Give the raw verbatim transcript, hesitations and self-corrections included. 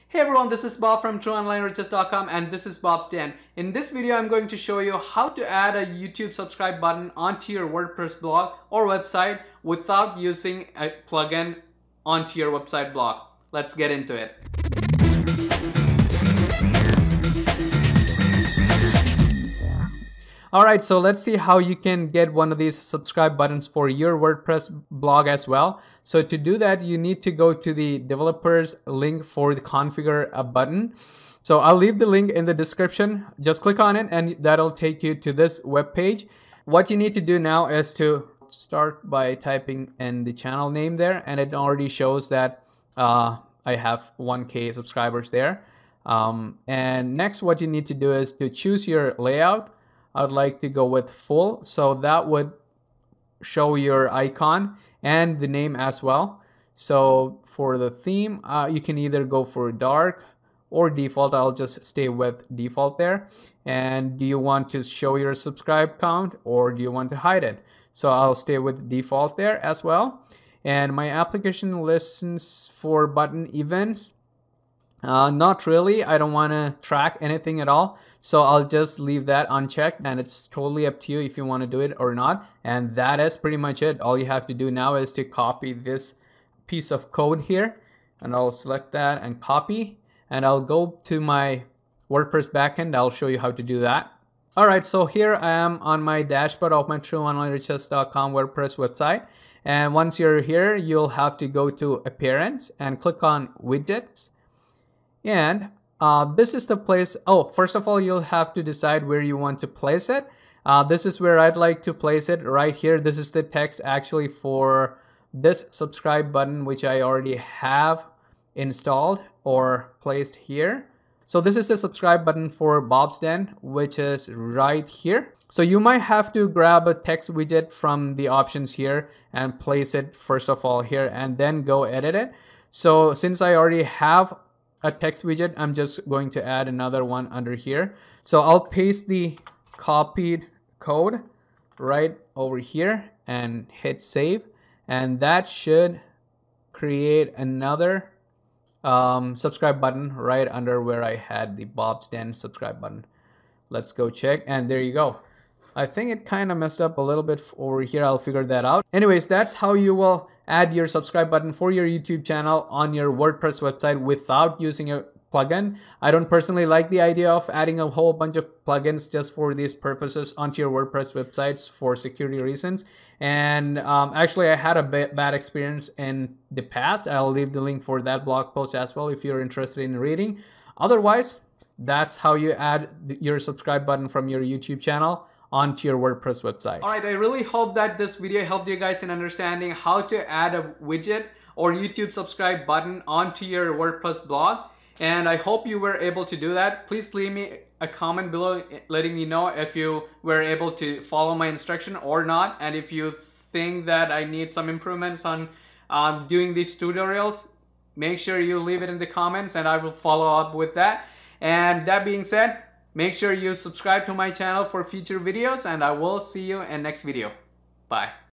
Hey everyone, this is Bob from true online riches dot com and this is Bob's Den. In this video, I'm going to show you how to add a YouTube subscribe button onto your WordPress blog or website without using a plugin onto your website blog. Let's get into it. Alright, so let's see how you can get one of these subscribe buttons for your WordPress blog as well. So to do that, you need to go to the developers link for the configure a button. So I'll leave the link in the description. Just click on it and that'll take you to this web page. What you need to do now is to start by typing in the channel name there, and it already shows that uh, I have one K subscribers there. Um, and next, what you need to do is to choose your layout. I'd like to go with full, so that would show your icon and the name as well. So for the theme, uh, you can either go for dark or default. I'll just stay with default there. And do you want to show your subscribe count or do you want to hide it? So I'll stay with default there as well. And my application listens for button events. Uh, not really. I don't want to track anything at all. So I'll just leave that unchecked, and it's totally up to you if you want to do it or not. And that is pretty much it. All you have to do now is to copy this piece of code here, and I'll select that and copy, and I'll go to my WordPress backend. I'll show you how to do that. Alright, so here I am on my dashboard of my true online riches dot com WordPress website. And once you're here, you'll have to go to Appearance and click on Widgets. And uh, this is the place. Oh, first of all, you'll have to decide where you want to place it. Uh, this is where I'd like to place it right here. This is the text actually for this subscribe button, which I already have installed or placed here. So this is the subscribe button for Bob's Den, which is right here. So you might have to grab a text widget from the options here and place it first of all here and then go edit it. So since I already have a text widget, I'm just going to add another one under here. So I'll paste the copied code right over here and hit save, and that should create another um, subscribe button right under where I had the Bob's Den subscribe button. Let's go check, and there you go. I think it kind of messed up a little bit over here. I'll figure that out. Anyways, that's how you will add your subscribe button for your YouTube channel on your WordPress website without using a plugin. I don't personally like the idea of adding a whole bunch of plugins just for these purposes onto your WordPress websites for security reasons. And um, actually, I had a bad experience in the past. I'll leave the link for that blog post as well if you're interested in reading. Otherwise, that's how you add your subscribe button from your YouTube channel onto your WordPress website. Alright, I really hope that this video helped you guys in understanding how to add a widget or YouTube subscribe button onto your WordPress blog. And I hope you were able to do that. Please leave me a comment below letting me know if you were able to follow my instruction or not. And if you think that I need some improvements on um, doing these tutorials, make sure you leave it in the comments and I will follow up with that. And that being said, make sure you subscribe to my channel for future videos, and I will see you in next video. Bye.